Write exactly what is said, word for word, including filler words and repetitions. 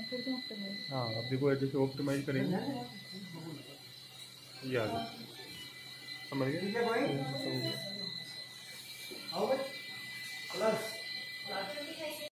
हाँ अब देखो जैसे ऑप्टिमाइज करेंगे ये आ गया, समझ गए।